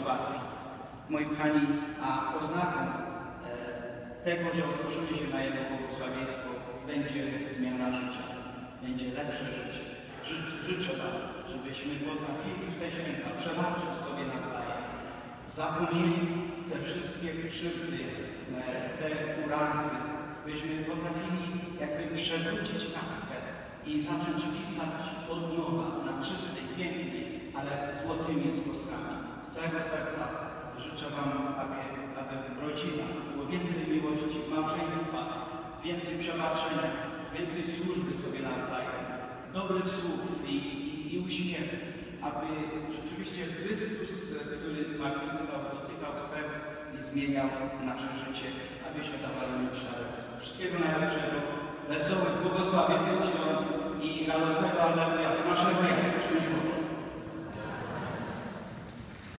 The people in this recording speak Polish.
zmartwień. Moi kochani, a oznaką tego, że otworzymy się na Jego błogosławieństwo, będzie zmiana życia, będzie lepsze życie. Życzę Wam, żebyśmy potrafili w te święta przebaczyć sobie nawzajem, zapomnieli te wszystkie krzywdy, te urazy, byśmy potrafili jakby przewrócić kartkę i zacząć pisać od nowa na czystej, pięknej, ale złotymi skoskami. Z całego serca życzę Wam, aby w rodzinach było więcej miłości, małżeństwa, więcej przebaczenia, więcej służby sobie nawzajem, dobrych słów i uśmiechu, aby rzeczywiście Chrystus, który zmartwychwstał, dotykał serc i zmieniał nasze życie, abyśmy dawali mu świadectwo. Wszystkiego najlepszego, wesołych, błogosławionych świąt i radosnego Alleluja z naszego Jana.